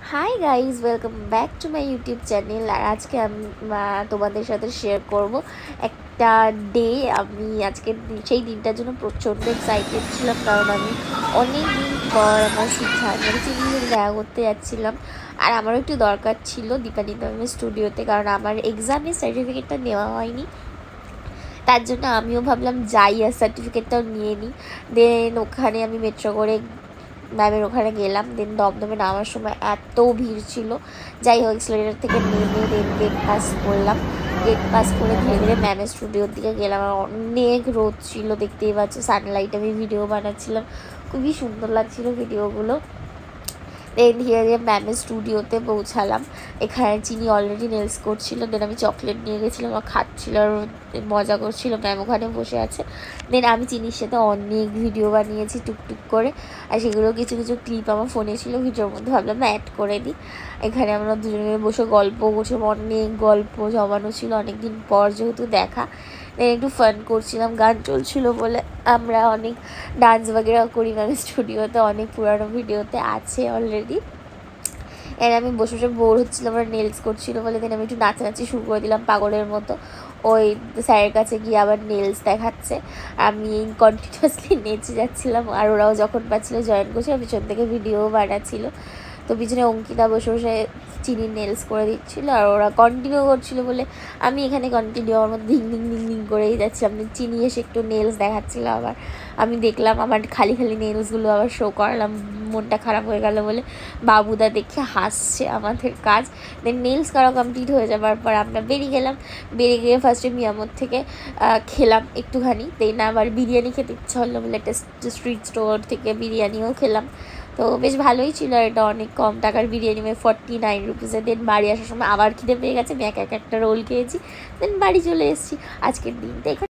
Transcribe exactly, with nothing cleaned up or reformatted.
High guys, welcome back to my YouTube channel. আর আজকে আমি তোমাদের সাথে শেয়ার করব একটা ডে। আমি আজকে সেই দিনটার জন্য প্রচণ্ড এক্সাইটেড ছিলাম, কারণ আমি অনেক দিন পর আমার সিদ্ধান্ত মানে চিনির দেখা করতে যাচ্ছিলাম। আর আমারও একটু দরকার ছিল দীপালি ম্যামের স্টুডিওতে, কারণ আমার এক্সামের সার্টিফিকেটটা নেওয়া হয়নি। তার জন্য আমিও ভাবলাম যাই আর সার্টিফিকেটটাও নিয়ে নিই। দেন ওখানে আমি মেট্রো করে ম্যামের ওখানে গেলাম। দেন দমদমে নামার সময় এত ভিড় ছিল, যাই হোক এক্সেলেটার থেকে নেমে দেন গেট পাস করলাম। গেট পাস করে ধীরে ধীরে ম্যামের স্টুডিওর দিকে গেলাম। আর অনেক রোদ ছিল, দেখতেই পাচ্ছ, সানলাইট। আমি ভিডিও বানাচ্ছিলাম, খুবই সুন্দর লাগছিল ভিডিওগুলো। দেন ধীরে ধীরে ম্যামের স্টুডিওতে পৌঁছালাম। এখানে চিনি অলরেডি নেলস করছিল। দেন আমি চকলেট নিয়ে গেছিলাম, আর খাচ্ছিল আর মজা করছিল। ম্যাম ওখানে বসে আছে। দেন আমি চিনির সাথে অনেক ভিডিও বানিয়েছি টুকটুক করে, আর সেগুলো কিছু কিছু ক্লিপ আমার ফোনে ছিল, ভিডিওর মধ্যে ভাবলাম অ্যাড করে দিই। এখানে আমরা দুজনে বসে গল্প করছিলাম, অনেক গল্প জমানো ছিল, অনেক দিন পর যেহেতু দেখা। দেন একটু ফান করছিলাম, গান চলছিল বলে। আমরা অনেক ডান্স বাগেরা করি ম্যামের স্টুডিওতে, অনেক পুরানো ভিডিওতে আছে অলরেডি। এর আমি বসে বসে বোর হচ্ছিলাম, আমরা নেলস করছিলো বলে। দেন আমি একটু নাচানাচি শুরু করে দিলাম পাগলের মতো। ওই স্যারের কাছে গিয়ে আবার নেলস দেখাচ্ছে, আমি কন্টিনিউয়াসলি নেচে যাচ্ছিলাম। আর ওরাও যখন পাচ্ছিলো জয়েন করছিল, পিছন থেকে ভিডিও বানাচ্ছিল। তো পিছনে অঙ্কিতা বসে বসে চিনির নেলস করে দিচ্ছিলো, আর ওরা কন্টিনিউ করছিলো বলে আমি এখানে কন্টিনিউ আমার মধ্যে ধিং ধিং ধিং ধিং করেই যাচ্ছিলাম। চিনি এসে একটু নেলস দেখাচ্ছিলো, আবার আমি দেখলাম আমার খালি খালি নেলসগুলো আবার শো করালাম। মনটা খারাপ হয়ে গেল বলে বাবুদা দেখে হাসছে আমাদের কাজ। দেন নেলস করা কমপ্লিট হয়ে যাবার পর আমরা বেরিয়ে গেলাম। বেরিয়ে গিয়ে ফার্স্টে মিয়ামোর থেকে খেলাম একটুখানি। দেন আবার বিরিয়ানি খেতে ইচ্ছা হলো বলে একটা স্ট্রিট স্টোর থেকে বিরিয়ানিও খেলাম। তো বেশ ভালোই ছিল, আর এটা অনেক কম টাকার বিরিয়ানি, মানে ফর্টি নাইন রুপিসে। দেন বাড়ি আসার সময় আবার খিদে পেয়ে গেছে, আমি এক এক একটা রোল খেয়েছি। দেন বাড়ি চলে এসেছি। আজকের দিনটা